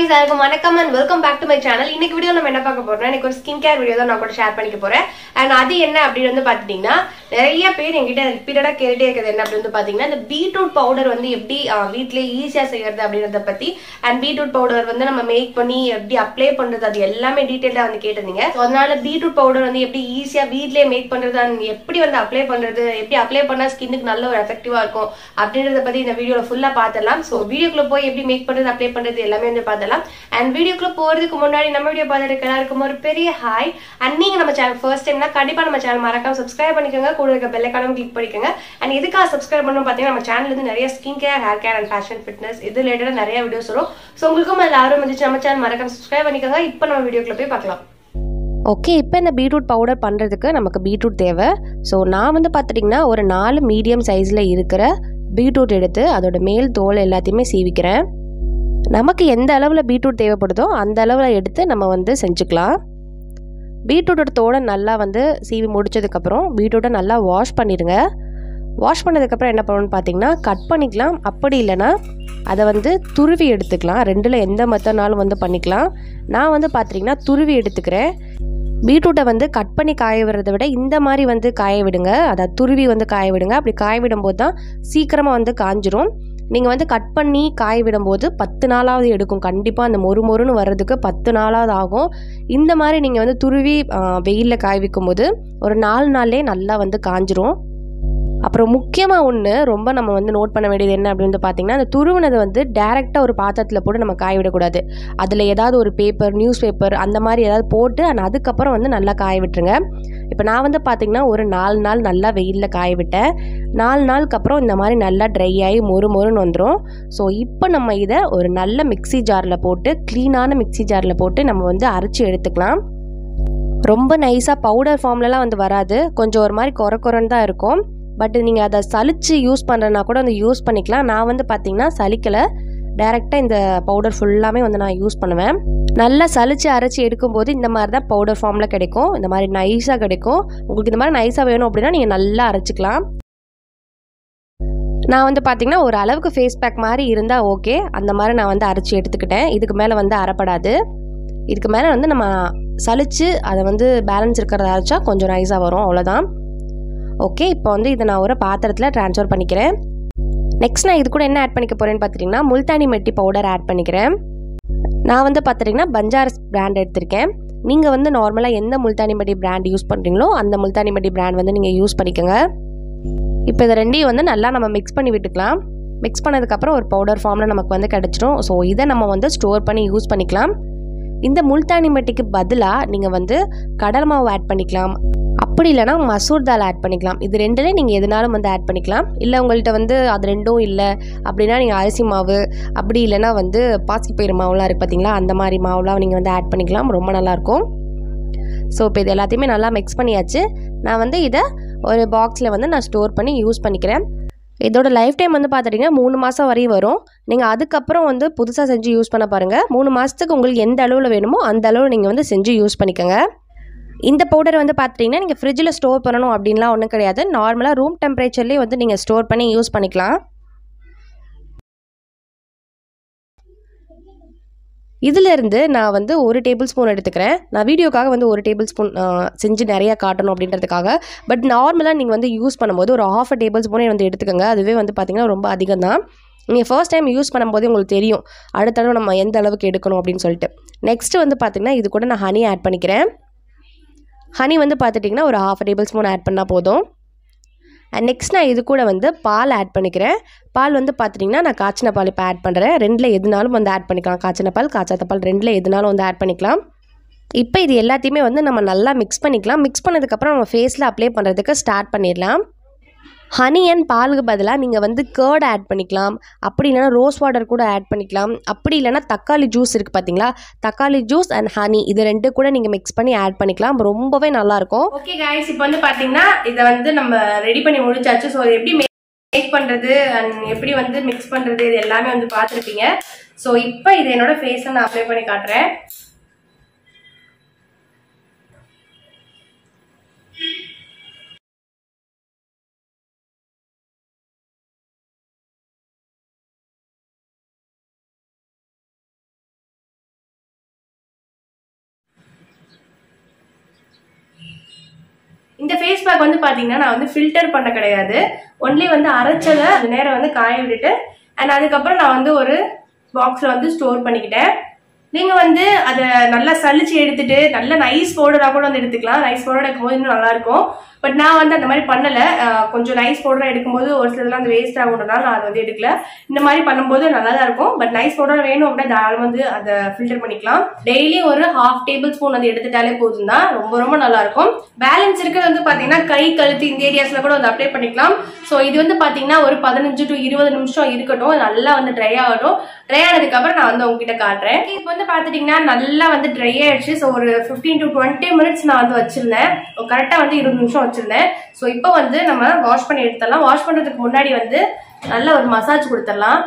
guys, welcome and welcome back to my channel. இன்னைக்கு வீடியோல நம்ம என்ன பார்க்க போறோம்னா எனக்கு ஒரு ஸ்கின் கேர் வீடியோ தான் நான் கூட ஷேர் பண்ணிக்க போறேன். and அது என்ன அப்படி வந்து பாத்தீங்கன்னா நிறைய பேர் என்கிட்ட ரிப்பீட்டடா கேட்டுட்டே இருக்குது என்ன அப்படி வந்து பாத்தீங்கன்னா இந்த பீட்ரூட் பவுடர் வந்து எப்படி வீட்லயே ஈஸியா செய்யறது அப்படிங்கறத பத்தி and பீட்ரூட் பவுடர் வந்து நம்ம மேக் பண்ணி எப்படி அப்ளை பண்றது அது எல்லாமே டீடைலா வந்து கேட்டிருந்தீங்க. சோ அதனால பீட்ரூட் பவுடர் வந்து எப்படி ஈஸியா வீட்லயே மேக் பண்றது and எப்படி வந்து அப்ளை பண்றது எப்படி அப்ளை பண்ணா ஸ்கின்னுக்கு நல்ல ஒரு எஃபெக்டிவா இருக்கும் அப்படிங்கறத பத்தி இந்த வீடியோல ஃபுல்லா பார்த்தலாம். சோ வீடியோக்குள்ள போய் எப்படி மேக் பண்றது அப்ளை பண்றது எல்லாமே வந்து பார்த்தலாம். and வீடியோக்குள்ள போறதுக்கு முன்னாடி நம்ம வீடியோ பார்த்துட்டு எல்லாருக்கும் ஒரு பெரிய ஹாய். and நீங்க நம்ம சேனல் ஃபர்ஸ்ட் டைம்னா கண்டிப்பா நம்ம சேனல் மறக்காம சப்ஸ்கிரைப் பண்ணிக்கோங்க, கூட இருக்க பெல் ஐகானும் கிளிக் பண்ணிக்கோங்க. and எதுக்காக சப்ஸ்கிரைப் பண்ணணும் பாத்தீங்கன்னா நம்ம சேனல்ல இருந்து நிறைய skin care, hair care and fashion fitness இது ரிலேட்டடா நிறைய வீடியோஸ் வரும். சோ உங்களுக்கும் அதுல ஆர்வம் இருந்துச்சு நம்ம சேனல் மறக்காம சப்ஸ்கிரைப் பண்ணிக்கோங்க. இப்போ நம்ம வீடியோக்குள்ள போய் பார்க்கலாம். ஓகே, இப்போ இந்த பீட்ரூட் பவுடர் பண்ணுறதுக்கு நமக்கு பீட்ரூட் தேவை. ஸோ நான் வந்து பார்த்துட்டிங்கன்னா ஒரு 4 மீடியம் சைஸில் இருக்கிற பீட்ரூட் எடுத்து அதோட மேல் தோல் எல்லாத்தையுமே சீவிக்கிறேன். நமக்கு எந்த அளவில் பீட்ரூட் தேவைப்படுதோ அந்த அளவில் எடுத்து நம்ம வந்து செஞ்சுக்கலாம். பீட்ரூட்டோட தோலை நல்லா வந்து சீவி முடித்ததுக்கப்புறம் பீட்ரூட்டை நல்லா வாஷ் பண்ணிடுங்க. வாஷ் பண்ணதுக்கப்புறம் என்ன பண்ணணும்னு பார்த்தீங்கன்னா கட் பண்ணிக்கலாம், அப்படி இல்லைன்னா அதை வந்து துருவி எடுத்துக்கலாம். ரெண்டில் எந்த மெத்தட்னாலும் வந்து பண்ணிக்கலாம். நான் வந்து பார்த்திங்கன்னா துருவி எடுத்துக்கிறேன். பீட்ரூட்டை வந்து கட் பண்ணி காய விடுறதை விட இந்த மாதிரி வந்து காய விடுங்க, அதை துருவி வந்து காய விடுங்க. அப்படி காய விடும்போது தான் சீக்கிரமாக வந்து காஞ்சிரும். நீங்கள் வந்து கட் பண்ணி காய விடும்போது 10 நாளாவது எடுக்கும். கண்டிப்பாக அந்த மொறுன்னு வர்றதுக்கு 10 நாளாவது ஆகும். இந்த மாதிரி நீங்கள் வந்து துருவி வெயிலில் காய வைக்கும் போது ஒரு 4 நாள்லேயே நல்லா வந்து காஞ்சிரும். அப்புறம் முக்கியமாக ஒன்று ரொம்ப நம்ம வந்து நோட் பண்ண வேண்டியது என்ன அப்படின்னு பார்த்தீங்கன்னா அந்த துருவினதை வந்து டேரெக்டாக ஒரு பாத்திரத்தில் போட்டு நம்ம காய விடக்கூடாது. அதில் ஏதாவது ஒரு பேப்பர், நியூஸ் பேப்பர் அந்த மாதிரி ஏதாவது போட்டு அதுக்கப்புறம் வந்து நல்லா காய விட்டுருங்க. இப்போ நான் வந்து பார்த்திங்கன்னா ஒரு 4 நாள் நல்லா வெயிலில் காய விட்டேன். 4 நாளுக்கு அப்புறம் இந்த மாதிரி நல்லா ட்ரை ஆகி மொறுன்னு வந்துடும். ஸோ இப்போ நம்ம இதை ஒரு நல்ல மிக்ஸி ஜாரில் போட்டு, க்ளீனான மிக்ஸி ஜாரில் போட்டு நம்ம வந்து அரைச்சி எடுத்துக்கலாம். ரொம்ப நைஸாக பவுடர் ஃபார்ம்லலாம் வந்து வராது, கொஞ்சம் ஒரு மாதிரி குறன்னு தான் இருக்கும். பட் நீங்கள் அதை சலிச்சு யூஸ் பண்ணுறனா கூட வந்து யூஸ் பண்ணிக்கலாம். நான் வந்து பார்த்திங்கன்னா சலிக்கலை, டைரெக்டாக இந்த பவுடர் ஃபுல்லாமே வந்து நான் யூஸ் பண்ணுவேன். நல்லா சலிச்சு அரைச்சி எடுக்கும்போது இந்த மாதிரி தான் பவுடர் ஃபார்மில் கிடைக்கும். இந்த மாதிரி நைஸாக கிடைக்கும். உங்களுக்கு இந்த மாதிரி நைஸாக வேணும் அப்படின்னா நீங்கள் நல்லா அரைச்சிக்கலாம். நான் வந்து பார்த்திங்கன்னா ஒரு அளவுக்கு ஃபேஸ் பேக் மாதிரி இருந்தால் ஓகே, அந்த மாதிரி நான் வந்து அரைச்சி எடுத்துக்கிட்டேன். இதுக்கு மேலே வந்து அரைப்படாது. இதுக்கு மேலே வந்து நம்ம சலிச்சு அதை வந்து பேலன்ஸ் இருக்கிறத அரைச்சா கொஞ்சம் நைஸாக வரும், அவ்வளோதான். ஓகே, இப்போ வந்து இதை நான் ஒரு பாத்திரத்தில் ட்ரான்ஸ்ஃபர் பண்ணிக்கிறேன். நெக்ஸ்ட் நான் இது கூட என்ன ஆட் பண்ணிக்க போகிறேன்னு பார்த்துட்டிங்கன்னா முல்தானி மெட்டி பவுடர் ஆட் பண்ணிக்கிறேன். நான் வந்து பார்த்துட்டிங்கன்னா பஞ்சாரஸ் பிராண்ட் எடுத்திருக்கேன். நீங்கள் வந்து நார்மலாக எந்த முல்தானி மெட்டி பிராண்ட் யூஸ் பண்ணுறீங்களோ அந்த முல்தானி மெட்டி பிராண்ட் வந்து நீங்கள் யூஸ் பண்ணிக்கோங்க. இப்போ இதை ரெண்டையும் வந்து நல்லா நம்ம மிக்ஸ் பண்ணி விட்டுக்கலாம். மிக்ஸ் பண்ணதுக்கப்புறம் ஒரு பவுடர் ஃபார்மில் நமக்கு வந்து கிடச்சிடும். ஸோ இதை நம்ம வந்து ஸ்டோர் பண்ணி யூஸ் பண்ணிக்கலாம். இந்த முல்தானி மெட்டிக்கு பதிலாக நீங்கள் வந்து கடலை மாவு ஆட் பண்ணிக்கலாம், அப்படி இல்லைனா மசூர் தால் ஆட் பண்ணிக்கலாம். இது ரெண்டுலேயே நீங்கள் எதுனாலும் வந்து ஆட் பண்ணிக்கலாம். இல்லை உங்கள்கிட்ட வந்து அது ரெண்டும் இல்லை அப்படின்னா நீங்கள் அரிசி மாவு, அப்படி இல்லைனா வந்து பாசிப்பயிறு மாவுலாம் இருக்குது பார்த்தீங்களா, அந்த மாதிரி மாவுலாம் நீங்கள் வந்து ஆட் பண்ணிக்கலாம், ரொம்ப நல்லாயிருக்கும். ஸோ இப்போ இது எல்லாத்தையுமே நல்லா மிக்ஸ் பண்ணியாச்சு. நான் வந்து இதை ஒரு பாக்ஸில் வந்து நான் ஸ்டோர் பண்ணி யூஸ் பண்ணிக்கிறேன். இதோட லைஃப் டைம் வந்து பார்த்துட்டிங்கன்னா 3 மாதம் வரையும் வரும். நீங்கள் அதுக்கப்புறம் வந்து புதுசாக செஞ்சு யூஸ் பண்ண பாருங்கள். 3 மாதத்துக்கு உங்களுக்கு எந்த அளவில் வேணுமோ அந்த அளவு நீங்கள் வந்து செஞ்சு யூஸ் பண்ணிக்கோங்க. இந்த பவுடர் வந்து பார்த்துட்டிங்கன்னா நீங்கள் ஃப்ரிட்ஜில் ஸ்டோர் பண்ணணும் அப்படின்லாம் ஒன்றும் கிடையாது. நார்மலாக ரூம் டெம்பரேச்சர்லேயே வந்து நீங்கள் ஸ்டோர் பண்ணி யூஸ் பண்ணிக்கலாம். இதிலேருந்து நான் வந்து 1 டேபிள் ஸ்பூன் எடுத்துக்கிறேன். நான் வீடியோக்காக வந்து 1 டேபிள் ஸ்பூன் செஞ்சு நிறையா காட்டணும் அப்படின்றதுக்காக. பட் நார்மலாக நீங்கள் வந்து யூஸ் பண்ணும்போது ஒரு 1/2 டேபிள் ஸ்பூனே வந்து எடுத்துக்கோங்க. அதுவே வந்து பார்த்திங்கன்னா ரொம்ப அதிகம் தான். நீங்கள் ஃபர்ஸ்ட் டைம் யூஸ் பண்ணும்போதே உங்களுக்கு தெரியும் அடுத்த தடவை நம்ம எந்த அளவுக்கு எடுக்கணும் அப்படின்னு சொல்லிட்டு. நெக்ஸ்ட்டு வந்து பார்த்திங்கன்னா இது கூட நான் ஹனி ஆட் பண்ணிக்கிறேன். ஹனி வந்து பார்த்துட்டிங்கன்னா ஒரு 1/2 டேபிள் ஸ்பூன் ஆட் பண்ணால் போதும். அண்ட் நெக்ஸ்ட் நான் இது கூட வந்து பால் ஆட் பண்ணிக்கிறேன். பால் வந்து பார்த்துட்டிங்கன்னா நான் காய்ச்சின பால் இப்போ ஆட் பண்ணுறேன். ரெண்டில் எதுனாலும் வந்து ஆட் பண்ணிக்கலாம், காய்ச்சின பால், காய்ச்சாத பால் ரெண்டில் எதுனாலும் வந்து ஆட் பண்ணிக்கலாம். இப்போ இது எல்லாத்தையுமே வந்து நம்ம நல்லா மிக்ஸ் பண்ணிக்கலாம். மிக்ஸ் பண்ணதுக்கப்புறம் நம்ம ஃபேஸில் அப்ளை பண்ணுறதுக்கு ஸ்டார்ட் பண்ணிடலாம். ஹனி அண்ட் பாலுக்கு பதிலாக நீங்கள் வந்து கர்ட் ஆட் பண்ணிக்கலாம், அப்படி இல்லைனா ரோஸ் வாட்டர் கூட ஆட் பண்ணிக்கலாம், அப்படி இல்லைனா தக்காளி ஜூஸ் இருக்குது பார்த்தீங்களா, தக்காளி ஜூஸ் அண்ட் ஹனி இது ரெண்டு கூட நீங்கள் மிக்ஸ் பண்ணி ஆட் பண்ணிக்கலாம். ரொம்பவே நல்லாயிருக்கும். ஓகே கைஸ், இப்போ வந்து பார்த்தீங்கன்னா இதை வந்து நம்ம ரெடி பண்ணி முடிச்சாச்சு. ஸோ எப்படி மேக் பண்ணுறது அண்ட் எப்படி வந்து மிக்ஸ் பண்ணுறது இது எல்லாமே வந்து பார்த்துருப்பீங்க. ஸோ இப்போ இது என்னோட ஃபேஸில் நான் அப்ளை பண்ணி காட்டுறேன். இந்த ஃபேஸ் பேக் வந்து பாத்தீங்கன்னா நான் வந்து ஃபில்டர் பண்ண கிடையாது, ஒன்லி வந்து அரைச்சதை அந்த நேரம் வந்து காய விட்டுட்டு அண்ட் அதுக்கப்புறம் நான் வந்து ஒரு பாக்ஸ்ல வந்து ஸ்டோர் பண்ணிக்கிட்டேன். நீங்க வந்து அதை நல்லா சலிச்சு எடுத்துட்டு நல்ல நைஸ் பவுடரா கூட வந்து எடுத்துக்கலாம். நைஸ் பவுடர் எடுக்கும்போது இன்னும் நல்லா இருக்கும். பட் நான் வந்து அந்த மாதிரி பண்ணல. கொஞ்சம் நைஸ் பவுடரா எடுக்கும்போது ஒரு சிலர்லாம் அந்த வேஸ்ட் ஆகுன்றதுனால நான் அதை வந்து எடுக்கல. இந்த மாதிரி பண்ணும்போது நல்லா தான் இருக்கும். பட் நைஸ் பவுடர் வேணும் அப்படின்னா தாராளமா வந்து அதை ஃபில்டர் பண்ணிக்கலாம். டெய்லி ஒரு 1/2 டேபிள் ஸ்பூன் வந்து எடுத்துட்டாலே போதும் தான், ரொம்ப ரொம்ப நல்லா இருக்கும். பேலன்ஸ் இருக்கிறது வந்து பாத்தீங்கன்னா கை கழுத்து இந்த ஏரியாஸ்ல கூட வந்து அப்ளை பண்ணிக்கலாம். ஸோ இது வந்து பாத்தீங்கன்னா ஒரு 15 to 20 நிமிஷம் இருக்கட்டும், நல்லா வந்து ட்ரை ஆகட்டும். ட்ரை ஆனதுக்கு அப்புறம் நான் வந்து உங்ககிட்ட காட்டுறேன். இப்போ வந்து பாத்துட்டீங்கன்னா நல்லா வந்து ட்ரை ஆயிடுச்சு. ஸோ ஒரு 15 to 20 மினிட்ஸ் நான் வந்து வச்சிருந்தேன், கரெக்டா வந்து 20 நிமிஷம் வச்சிருந்தேன். ஸோ இப்போ வந்து நம்ம வாஷ் பண்ணி எடுத்துடலாம். வாஷ் பண்றதுக்கு முன்னாடி வந்து நல்ல ஒரு மசாஜ் கொடுத்துடலாம்.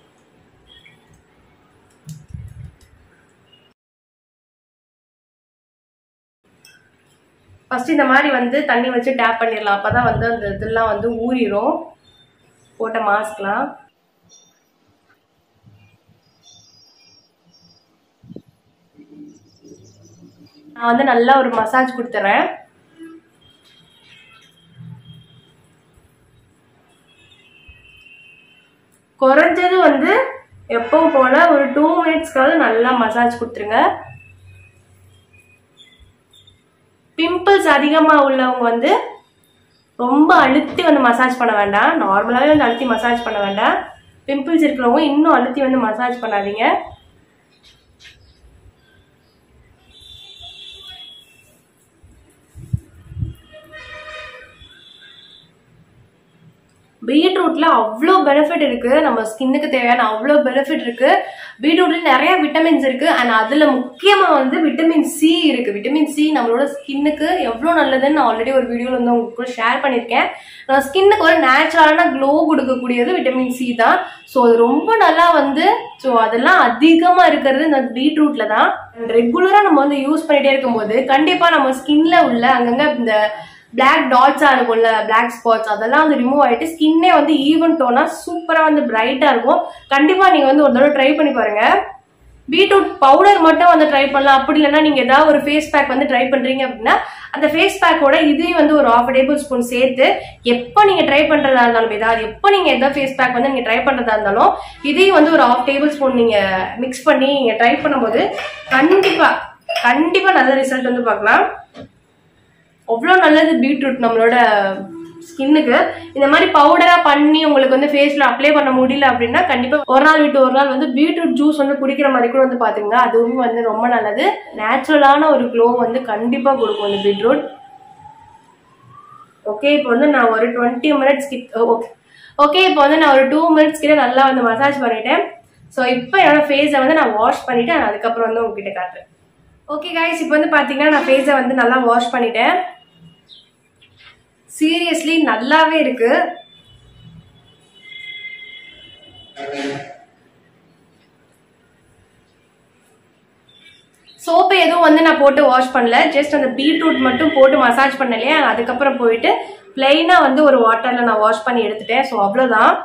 ஃபர்ஸ்ட் இந்த மாதிரி வந்து தண்ணி வச்சு டேப் பண்ணிடலாம். அப்பதான் வந்து அந்த இதெல்லாம் வந்து ஊறிடும் போட்ட மாஸ்க்லாம். நான் வந்து நல்லா ஒரு மசாஜ் கொடுத்துறேன். குறைஞ்சது வந்து எப்பவும் போல ஒரு 2 மினிட்ஸ்க்காவது நல்லா மசாஜ் கொடுத்துருங்க. பிம்பிள்ஸ் அதிகமா உள்ளவங்க வந்து ரொம்ப அழுத்தி வந்து மசாஜ் பண்ண வேண்டாம், நார்மலாவே வந்து அழுத்தி மசாஜ் பண்ண வேண்டாம். பிம்பிள்ஸ் இருக்கிறவங்க இன்னும் அழுத்தி வந்து மசாஜ் பண்ணாதீங்க. பீட்ரூட்ல அவ்வளோ பெனிஃபிட் இருக்கு, நம்ம ஸ்கின்னுக்கு தேவையான அவ்வளோ பெனிஃபிட் இருக்கு. பீட்ரூட்ல நிறைய விட்டமின்ஸ் இருக்கு அண்ட் அதுல முக்கியமா வந்து விட்டமின் சி இருக்கு. விட்டமின் சி நம்மளோட ஸ்கின்னுக்கு எவ்வளவு நல்லதுன்னு நான் ஆல்ரெடி ஒரு வீடியோல வந்து உங்களுக்கு ஷேர் பண்ணிருக்கேன். நம்ம ஸ்கின்னுக்கு ஒரு நேச்சுரலான க்ளோ கொடுக்கக்கூடியது விட்டமின் சி தான். ஸோ அது ரொம்ப நல்லா வந்து ஸோ அதெல்லாம் அதிகமா இருக்கிறது இந்த பீட்ரூட்ல தான். ரெகுலரா நம்ம வந்து யூஸ் பண்ணிட்டே இருக்கும்போது கண்டிப்பா நம்ம ஸ்கின்ல உள்ள அங்கங்க இந்த பிளாக் டாட்ஸா இருக்கும்ல, பிளாக் ஸ்பாட்ஸ், அதெல்லாம் வந்து ரிமூவ் ஆயிட்டு ஸ்கின்னே வந்து ஈவன் டோனா சூப்பரா வந்து பிரைட்டா இருக்கும். கண்டிப்பா நீங்க வந்து ஒரு தடவை ட்ரை பண்ணி பாருங்க. பீட்ரூட் பவுடர் மட்டும் வந்து ட்ரை பண்ணலாம். அப்படி இல்லைன்னா நீங்க ஏதாவது ஒரு ஃபேஸ் பேக் வந்து ட்ரை பண்றீங்க அப்படின்னா அந்த ஃபேஸ் பேக்கோட இதையும் வந்து ஒரு 1/2 டேபிள் ஸ்பூன் சேர்த்து எப்போ நீங்க ட்ரை பண்றதா இருந்தாலும், ஏதாவது எப்போ நீங்க ஏதாவது ஃபேஸ் பேக் வந்து நீங்க ட்ரை பண்றதா இருந்தாலும் இதையும் வந்து ஒரு 1/2 டேபிள் ஸ்பூன் நீங்க மிக்ஸ் பண்ணி நீங்க ட்ரை பண்ணும்போது கண்டிப்பா நல்ல ரிசல்ட் வந்து பார்க்கலாம். அவ்வளோ நல்லது பீட்ரூட் நம்மளோட ஸ்கின்னுக்கு. இந்த மாதிரி பவுடரா பண்ணி உங்களுக்கு வந்து ஃபேஸ்ல அப்ளை பண்ண முடியல அப்படின்னா கண்டிப்பா ஒரு நாள் விட்டு ஒரு நாள் வந்து பீட்ரூட் ஜூஸ் வந்து குடிக்கிற மாதிரி கூட வந்து பாத்துங்க, அதுவும் வந்து ரொம்ப நல்லது. நேச்சுரலான ஒரு க்ளோ வந்து கண்டிப்பா கொடுக்கும் இந்த பீட்ரூட். ஓகே, இப்போ வந்து நான் ஒரு 20 மினிட்ஸ் ஓகே இப்போ வந்து நான் ஒரு 2 மினிட்ஸ் கிட்ட நல்லா வந்து மசாஜ் பண்ணிட்டேன். ஸோ இப்போ என்னோட ஃபேஸை வந்து நான் வாஷ் பண்ணிட்டு அதுக்கப்புறம் வந்து உங்ககிட்ட காட்டுறேன். ஓகே கைஸ், இப்போ வந்து பாத்தீங்கன்னா நான் ஃபேஸை வந்து நல்லா வாஷ் பண்ணிட்டேன். சீரியஸ்லி நல்லாவே இருக்கு. சோப்பு எதுவும் வந்து நான் போட்டு வாஷ் பண்ணல, ஜஸ்ட் அந்த பீட்ரூட் மட்டும் போட்டு மசாஜ் பண்ணலையே, அதுக்கப்புறம் போயிட்டு பிளைனா வந்து ஒரு வாட்டர்ல நான் வாஷ் பண்ணி எடுத்துட்டேன். ஸோ அவ்வளோதான்.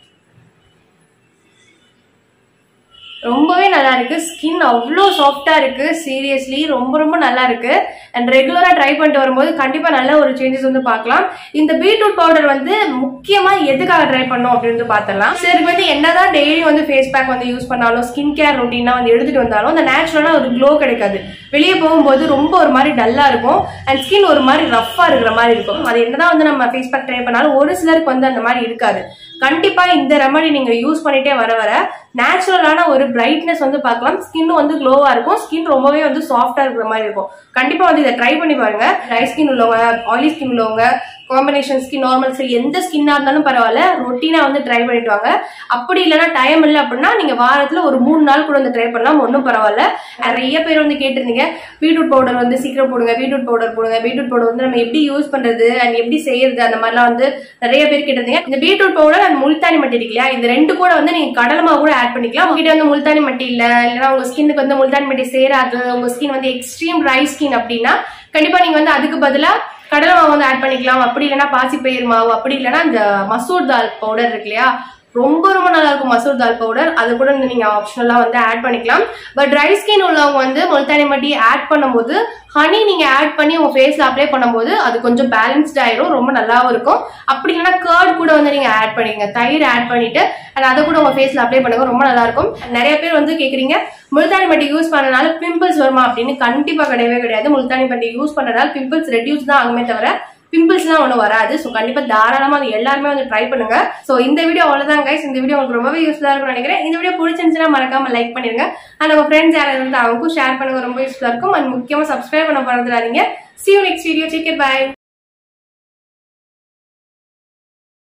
ரொம்பவே நல்லா இருக்கு, ஸ்கின் அவ்வளோ சாஃப்டா இருக்கு. சீரியஸ்லி ரொம்ப ரொம்ப நல்லா இருக்கு. அண்ட் ரெகுலரா ட்ரை பண்ணிட்டு வரும்போது கண்டிப்பா நல்ல ஒரு சேஞ்சஸ் வந்து பார்க்கலாம். இந்த பீட்ரூட் பவுடர் வந்து முக்கியமா எதுக்காக ட்ரை பண்ணோம் அப்படின்னு பார்த்துடலாம். சரி, வந்து என்னதான் டெய்லி வந்து ஃபேஸ் பேக் வந்து யூஸ் பண்ணாலும் ஸ்கின் கேர் ரொட்டீனா வந்து எடுத்துட்டு வந்தாலும் அந்த நேச்சுரலா ஒரு க்ளோ கிடைக்காது. வெளியே போகும்போது ரொம்ப ஒரு மாதிரி டல்லா இருக்கும் அண்ட் ஸ்கின் ஒரு மாதிரி ரஃபா இருக்கிற மாதிரி இருக்கும். அது என்னதான் வந்து நம்ம ஃபேஸ் பேக் ட்ரை பண்ணாலும் ஒரு சிலருக்கு வந்து அந்த மாதிரி இருக்காது. கண்டிப்பா இந்த ரெமடி நீங்க யூஸ் பண்ணிட்டே வர வர நேச்சுரலான ஒரு பிரைட்னஸ் வந்து பார்க்கலாம். ஸ்கின் வந்து க்ளோவா இருக்கும், ஸ்கின் ரொம்பவே வந்து சாஃப்டா இருக்கிற மாதிரி இருக்கும். கண்டிப்பா வந்து இதை ட்ரை பண்ணி பாருங்க. ட்ரை ஸ்கின் உள்ளவங்க, ஆயிலி ஸ்கின் உள்ளவங்க, காம்பினேஷன் ஸ்கின், நார்மல் ஸ்கின், எந்த ஸ்கின்னா இருந்தாலும் பரவாயில்ல, ரொட்டீனா வந்து ட்ரை பண்ணிட்டு வாங்க. அப்படி இல்லைன்னா டைம் இல்லை அப்படின்னா நீங்க வாரத்துல ஒரு 3 நாள் கூட வந்து ட்ரை பண்ணலாம், ஒன்றும் பரவாயில்ல. நிறைய பேர் வந்து கேட்டிருந்தீங்க பீட்ரூட் பவுடர் வந்து சீக்கிரம் போடுங்க, பீட்ரூட் பவுடர் போடுங்க, பீட்ரூட் பவுடர் வந்து நம்ம எப்படி யூஸ் பண்றது அண்ட் எப்படி செய்யறது, அந்த மாதிரிலாம் வந்து நிறைய பேர் கேட்டிருந்தீங்க. இந்த பீட்ரூட் பவுடர் அண்ட் முல்தானி மட்டி இருக்கு இல்லையா, இந்த ரெண்டு கூட வந்து நீங்க கடலை மாவு கூட ஆட் பண்ணிக்கலாம். உங்ககிட்ட வந்து முல்தானி மட்டி இல்லைன்னா உங்க ஸ்கின்னுக்கு வந்து முல்தானி மட்டி சேராது, உங்க ஸ்கின் வந்து எக்ஸ்ட்ரீம் ட்ரை ஸ்கின் அப்படின்னா கண்டிப்பா நீங்க வந்து அதுக்கு பதிலா கடலை மாவு வந்து ஆட் பண்ணிக்கலாம். அப்படி இல்லைன்னா பாசிப்பயிர் மாவு, அப்படி இல்லைன்னா இந்த மசூர் தால் பவுடர் இருக்கு இல்லையா, ரொம்ப ரொம்ப நல்லா இருக்கும் மசூர் தால் பவுடர். அது கூட நீங்க ஆப்ஷனலா வந்து ஆட் பண்ணிக்கலாம். பட் ட்ரை ஸ்கின் உள்ளவங்க வந்து முல்தானி மட்டி ஆட் பண்ணும்போது ஹனி நீங்க ஆட் பண்ணி உங்க ஃபேஸ்ல அப்ளை பண்ணும்போது அது கொஞ்சம் பேலன்ஸ்ட் ஆயிரும், ரொம்ப நல்லாவும் இருக்கும். அப்படி இல்லைன்னா கர்ட் கூட வந்து நீங்க ஆட் பண்ணிக்கங்க, தயிர் ஆட் பண்ணிட்டு அதை கூட உங்க ஃபேஸ்ல அப்ளை பண்ணுங்க, ரொம்ப நல்லா இருக்கும். நிறைய பேர் வந்து கேக்குறீங்க முல்தானி மட்டி யூஸ் பண்ணனால பிம்பிள்ஸ் வருமா அப்படின்னு. கண்டிப்பா கிடையவே கிடையாது. முல்தானி மட்டி யூஸ் பண்ணனால பிம்பிள்ஸ் ரெடியூஸ் தான் ஆகுமே தவிர பிம்பிள்ஸ் எல்லாம் ஒன்றும் வராது. ஸோ கண்டிப்பா தாராளமா அது எல்லாருமே வந்து ட்ரை பண்ணுங்க. ஸோ இந்த வீடியோ அவ்வளவுதான் கைஸ். இந்த வீடியோ உங்களுக்கு ரொம்பவே யூஸ்ஃபுல்லா இருக்கும்னு நினைக்கிறேன். இந்த வீடியோ பிடிச்சிருந்துச்சுன்னா மறக்காம லைக் பண்ணிருங்க. அண்ட் உங்க ஃப்ரெண்ட்ஸ் யாராவது வந்து அவங்களுக்கும் ஷேர் பண்ணுங்க, ரொம்ப யூஸ்ஃபுல்லா இருக்கும். அண்ட் முக்கியமா சப்ஸ்கிரைப் பண்ண மறந்துடாதீங்க. See you next video. Take care. Bye.